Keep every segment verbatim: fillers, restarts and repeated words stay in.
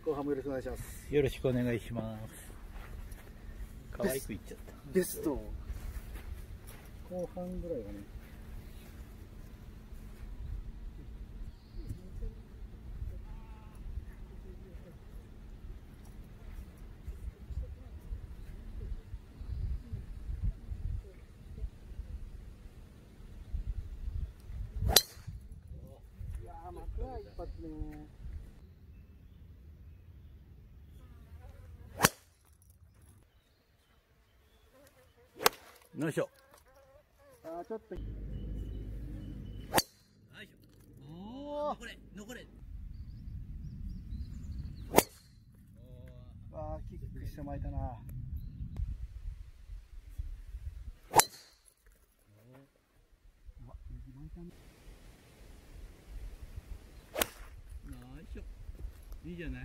後半もよろしくお願いします。 よろしくお願いします。可愛くいっちゃった。 ベスト後半ぐらいはね。いやー、幕は一発ね。 よいしょ。 あー、ちょっと。 おお、残れ、残れ。 あー、キックして巻いたな。 いいじゃない。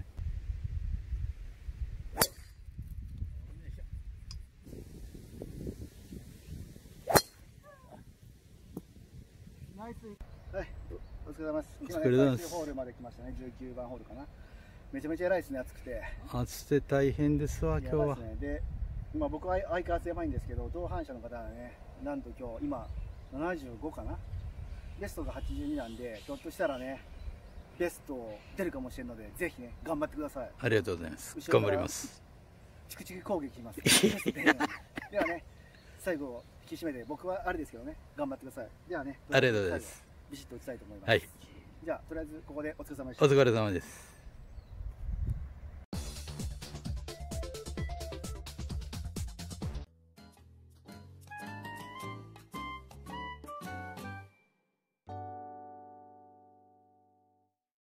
ナイス。はい、お疲れ様です。 お疲れ様です。 今ね、最終ホールまで来ましたね。じゅうきゅうばんホールかな。めちゃめちゃ偉いですね、暑くて。 暑くて大変ですわ、今日は。 ね、で、今僕は相変わらずやばいんですけど、同伴者の方はね、なんと今日今ななじゅうごかな。ベストがはちじゅうになんで、ひょっとしたらね、ベスト出るかもしれないので、ぜひね、頑張ってください。 ありがとうございます。頑張ります。 チクチク攻撃します。ではね、最後引き締めて、僕はあれですけどね、頑張ってください。ではね、 ありがとうございます。 ビシッと打ちたいと思います。 はい。 じゃあとりあえずここでお疲れ様でした。 お疲れ様です。